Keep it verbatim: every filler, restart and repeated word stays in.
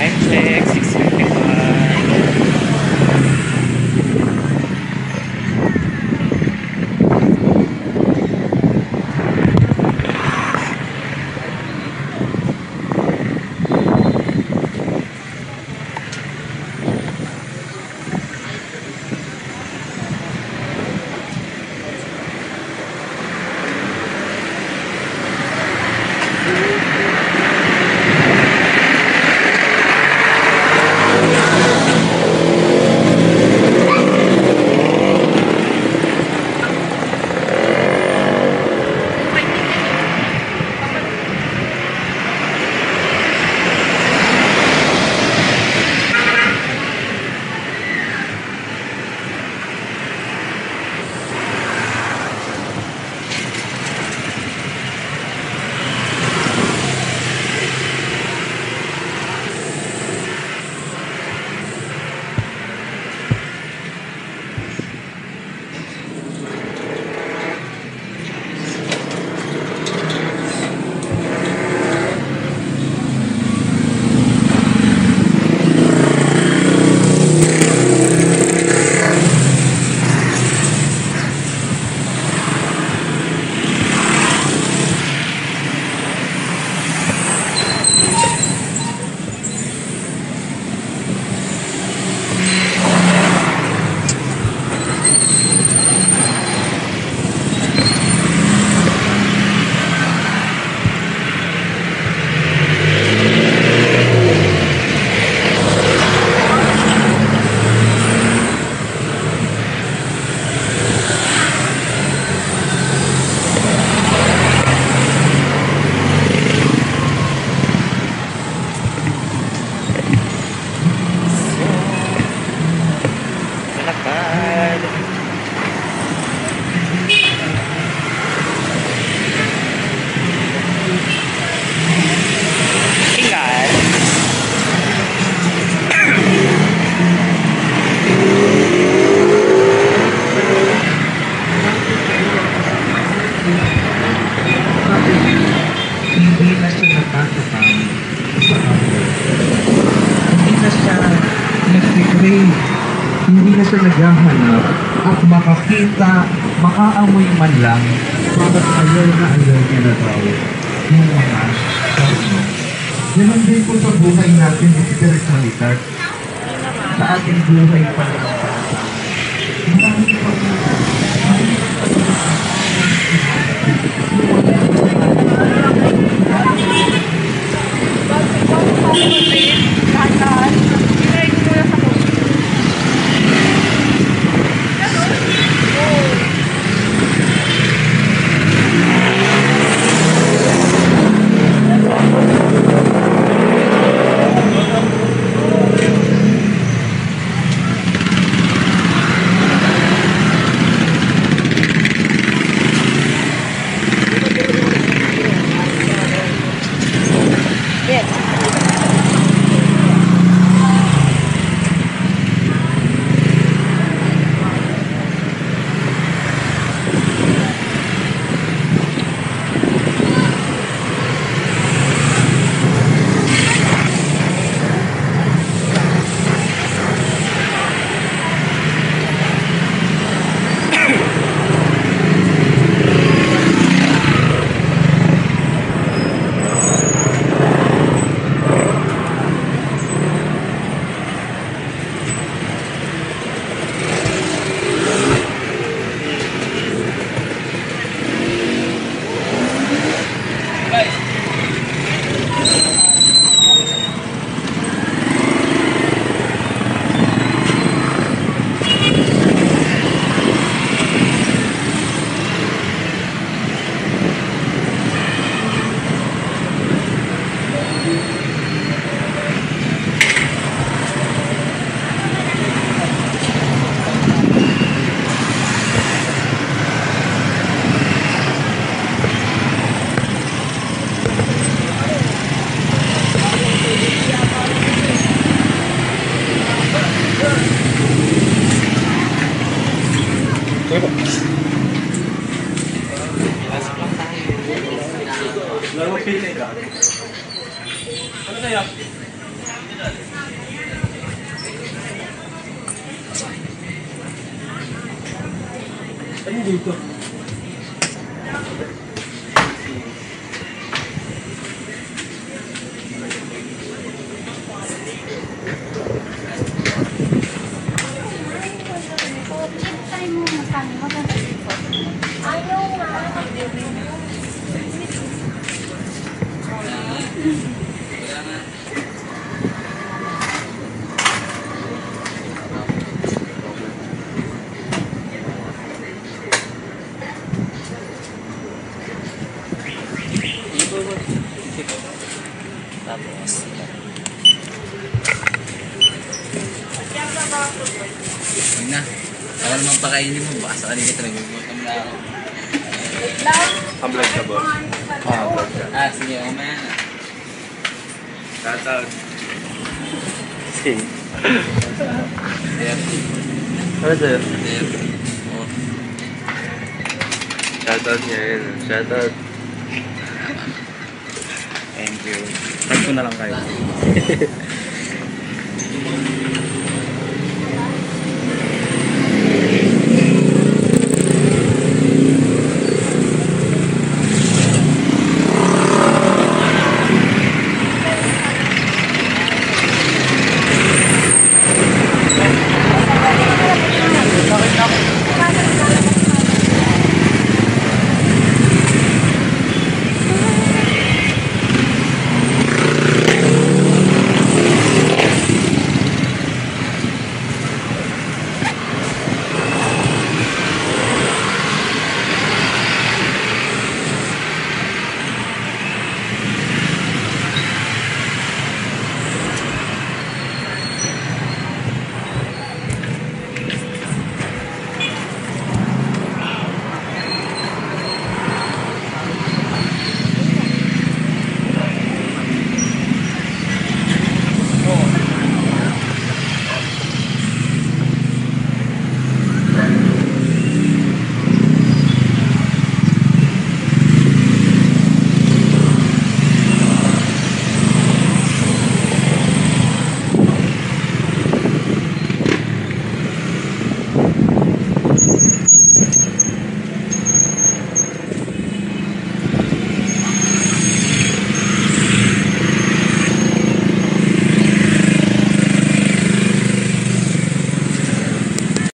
Time check, six fifty-one. Hindi na siya naghahanap at makakita, makaamoy man lang, bakit ayaw na ayaw niya na daw yung mga karno. Ganon din po sa buhay natin ng spiritualidad. Sa ating buhay pa naman. Marami pa po. Laro pili ka. Ano kaya? dito. Check time mo magkano maganda dito. Ayaw nga. Tapos, huwag na. Ako naman pakainin mo. Baka sa kanina talaga gutom na ako. Hamlag ka ba? Oh, ah, sige. Umaya na. Shoutout. Sige. thirty. Ano sir? thirty. Oh. Shoutout niya yun. Shoutout. Thank you. Tag ko na lang kayo.